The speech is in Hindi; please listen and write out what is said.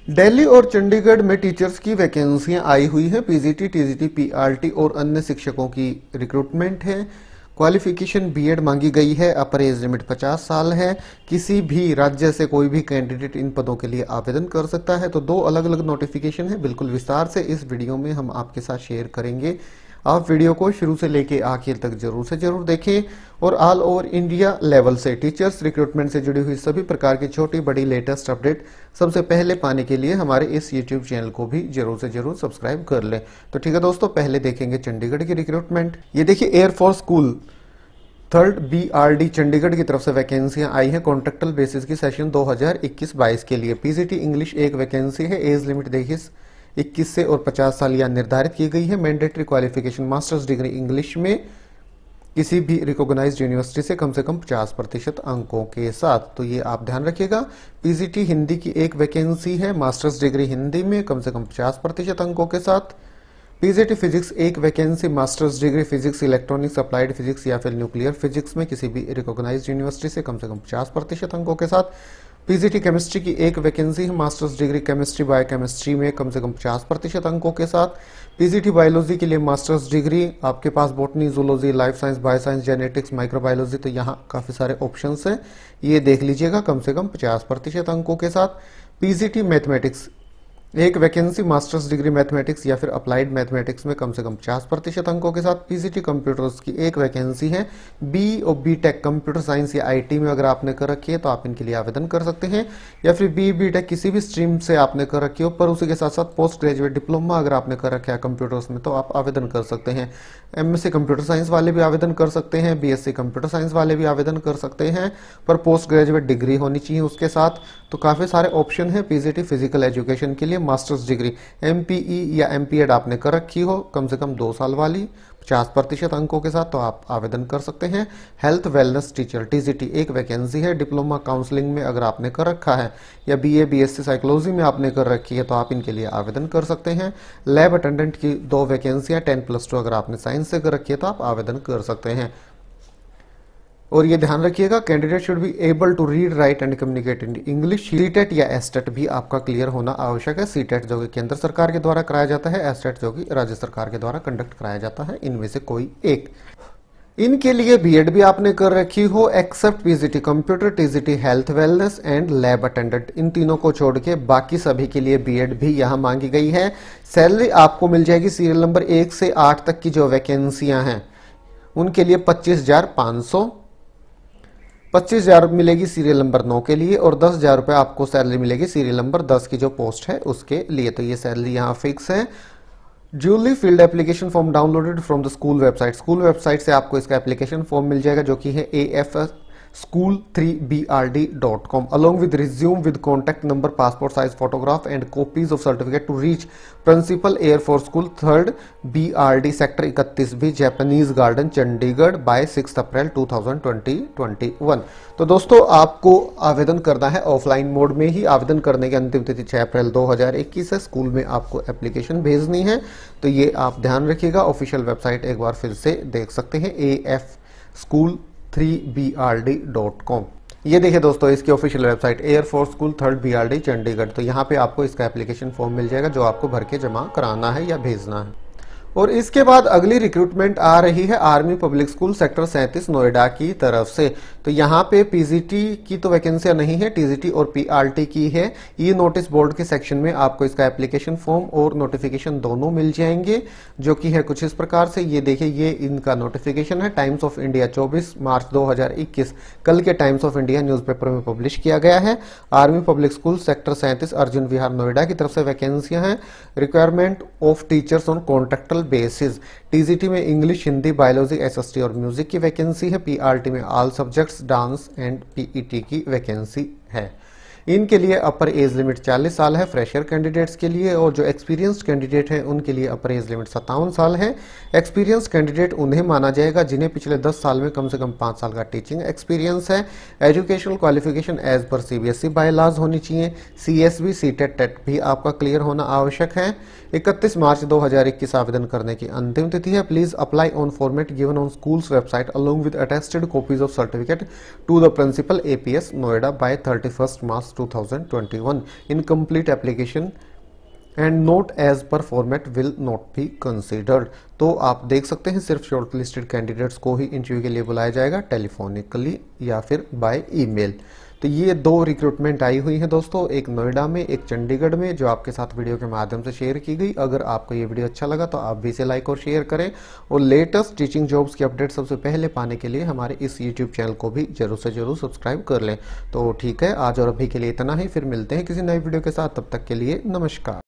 दिल्ली और चंडीगढ़ में टीचर्स की वैकेंसियां आई हुई हैं। पीजीटी, टीजीटी, पीआरटी और अन्य शिक्षकों की रिक्रूटमेंट है। क्वालिफिकेशन बीएड मांगी गई है। अपर एज लिमिट 50 साल है। किसी भी राज्य से कोई भी कैंडिडेट इन पदों के लिए आवेदन कर सकता है। तो दो अलग अलग नोटिफिकेशन है, बिल्कुल विस्तार से इस वीडियो में हम आपके साथ शेयर करेंगे। आप वीडियो को शुरू से लेके आखिर तक जरूर से जरूर देखें और ऑल ओवर इंडिया लेवल से टीचर्स रिक्रूटमेंट से जुड़ी हुई सभी प्रकार की छोटी बड़ी लेटेस्ट अपडेट सबसे पहले पाने के लिए हमारे इस यूट्यूब चैनल को भी जरूर से जरूर सब्सक्राइब कर लें। तो ठीक है दोस्तों, पहले देखेंगे चंडीगढ़ की रिक्रूटमेंट। ये देखिए, air force school 3rd BRD Chandigarh की तरफ से वैकेंसियां आई हैं कॉन्ट्रेक्टल बेसिस की सेशन 2021-22 के लिए। पीजीटी इंग्लिश एक वैकेंसी है। एज लिमिट देखिए 21 से और 50 साल यह निर्धारित की गई है। Mandatory qualification masters degree English में किसी भी रिकॉग्नाइज्ड यूनिवर्सिटी से कम 50% अंकों के साथ। तो ये आप ध्यान रखिएगा। पीजीटी हिंदी की एक वैकेंसी है, मास्टर्स डिग्री हिंदी में कम 50% अंकों के साथ। पीजीटी फिजिक्स एक vacancy, masters degree physics, electronics, applied physics या फिर न्यूक्लियर फिजिक्स में किसी भी रिकॉग्नाइज्ड यूनिवर्सिटी से कम 50% अंकों के साथ। पीजीटी केमिस्ट्री की एक वैकेंसी है, मास्टर्स डिग्री केमिस्ट्री बायोकेमिस्ट्री में कम 50% अंकों के साथ। पीजीटी बायोलॉजी के लिए मास्टर्स डिग्री, आपके पास botany, zoology, life science, bioscience, genetics, microbiology, तो यहाँ काफी सारे ऑप्शंस हैं, ये देख लीजिएगा, कम 50% अंकों के साथ। पीजीटी मैथमेटिक्स एक वैकेंसी, मास्टर्स डिग्री मैथमेटिक्स या फिर अप्लाइड मैथमेटिक्स में कम 50% अंकों के साथ। पीजीटी कंप्यूटर्स की एक वैकेंसी है। बी और बीटेक कंप्यूटर साइंस या आईटी में अगर आपने कर रखी है तो आप इनके लिए आवेदन कर सकते हैं, या फिर बीटेक किसी भी स्ट्रीम से आपने कर रखी हो, पर उसी के साथ साथ पोस्ट ग्रेजुएट डिप्लोमा अगर आपने कर रखा है कंप्यूटर्स में तो आप आवेदन कर सकते हैं। एमएससी कंप्यूटर साइंस वाले भी आवेदन कर सकते हैं, बीएससी कंप्यूटर साइंस वाले भी आवेदन कर सकते हैं, पर पोस्ट ग्रेजुएट डिग्री होनी चाहिए उसके साथ। तो काफी सारे ऑप्शन है। पीजीटी फिजिकल एजुकेशन के लिए मास्टर्स डिग्री एमपीई या एमपीएड आपने कर रखी हो कम से कम 2 साल वाली 50% अंकों के साथ, तो आप आवेदन कर सकते हैं। हेल्थ वेलनेस टीचर टीजीटी एक वैकेंसी है। डिप्लोमा काउंसलिंग में अगर आपने कर रखा है या बीए बीएससी साइकोलॉजी में आपने कर रखी है तो आप इनके लिए आवेदन कर सकते हैं। लैब अटेंडेंट की 2 वैकेंसियां 10+2 अगर आपने साइंस से कर रखी है तो आप आवेदन कर सकते हैं। और ये ध्यान रखिएगा, candidate should be able to read, write and communicate in English. CTET या एसटेट भी आपका क्लियर होना आवश्यक है। सीटेट जो कि केंद्र सरकार के द्वारा कराया जाता है, एसटेट जो कि राज्य सरकार के द्वारा कंडक्ट कराया जाता है, इनमें से कोई एक। इनके लिए बीएड भी आपने कर रखी हो, except PGT computer, TGT health wellness and lab attendant, इन तीनों को छोड़ के बाकी सभी के लिए बीएड भी यहां मांगी गई है। सैलरी आपको मिल जाएगी सीरियल नंबर 1 से 8 तक की जो वैकेंसियां हैं उनके लिए 25,500, 25,000 मिलेगी सीरियल नंबर 9 के लिए, और 10,000 रुपये आपको सैलरी मिलेगी सीरियल नंबर 10 की जो पोस्ट है उसके लिए। तो ये सैलरी यहाँ फिक्स है। Duly filled application form downloaded from the school website, school website से आपको इसका एप्लीकेशन फॉर्म मिल जाएगा जो कि है afschool3brd.com, along with resume with contact number, passport size photograph and copies of certificate to reach Principal Air Force School 3rd BRD sector 31 भी Japanese garden Chandigarh by 6 April 2021। तो दोस्तों आपको आवेदन करना है ऑफलाइन मोड में ही। आवेदन करने की अंतिम तिथि 6 अप्रैल 2021 है। स्कूल में आपको एप्लीकेशन भेजनी है, तो ये आप ध्यान रखिएगा। ऑफिशियल वेबसाइट एक बार फिर से देख सकते हैं, afschool3brd.com। ये देखिए दोस्तों, इसकी official website air force school 3rd BRD Chandigarh. तो यहाँ पे आपको इसका एप्लीकेशन फॉर्म मिल जाएगा जो आपको भर के जमा कराना है या भेजना है। और इसके बाद अगली रिक्रूटमेंट आ रही है Army Public School sector 37 Noida की तरफ से। तो यहाँ पे पीजीटी की तो वैकेंसियां नहीं है, टीजीटी और पीआरटी की है। ये नोटिस बोर्ड के सेक्शन में आपको इसका एप्लीकेशन फॉर्म और नोटिफिकेशन दोनों मिल जाएंगे, जो कि है कुछ इस प्रकार से। ये देखिए, ये इनका नोटिफिकेशन है। टाइम्स ऑफ इंडिया 24 मार्च 2021 कल के टाइम्स ऑफ इंडिया न्यूज़पेपर में पब्लिश किया गया है। Army Public School sector 37 Arjun Vihar Noida की तरफ से वैकेंसियां हैं। Requirement of teachers on contractual basis, TGT में इंग्लिश, हिंदी, बायोलॉजी, एसएसटी और म्यूजिक की वैकेंसी है। पीआरटी में all subjects, dance and PET की वैकेंसी है। इनके लिए अपर एज लिमिट 40 साल है फ्रेशर कैंडिडेट्स के लिए, और जो एक्सपीरियंस्ड कैंडिडेट हैं उनके लिए अपर एज लिमिट 57 साल है। एक्सपीरियंस कैंडिडेट उन्हें माना जाएगा जिन्हें पिछले 10 साल में कम से कम 5 साल का टीचिंग एक्सपीरियंस है। Educational qualification as per CBSE bye laws होनी चाहिए। सीएसबी सीटेट टेट भी आपका क्लियर होना आवश्यक है। 31 मार्च 2021 आवेदन करने की अंतिम तिथि है। Please apply on format given on school's website along with attested copies of certificate to the principal APS Noida by 31 March March 2021। Incomplete application and not as per format will not be considered. तो आप देख सकते हैं सिर्फ शॉर्ट लिस्टेड कैंडिडेट्स को ही इंटरव्यू के लिए बुलाया जाएगा, टेलीफोनिकली या फिर बाय ईमेल। तो ये 2 रिक्रूटमेंट आई हुई हैं दोस्तों, एक नोएडा में, एक चंडीगढ़ में, जो आपके साथ वीडियो के माध्यम से शेयर की गई। अगर आपको ये वीडियो अच्छा लगा तो आप भी इसे लाइक और शेयर करें, और लेटेस्ट टीचिंग जॉब्स की अपडेट सबसे पहले पाने के लिए हमारे इस यूट्यूब चैनल को भी जरूर से जरूर सब्सक्राइब कर लें। तो ठीक है, आज और अभी के लिए इतना ही, फिर मिलते हैं किसी नई वीडियो के साथ, तब तक के लिए नमस्कार।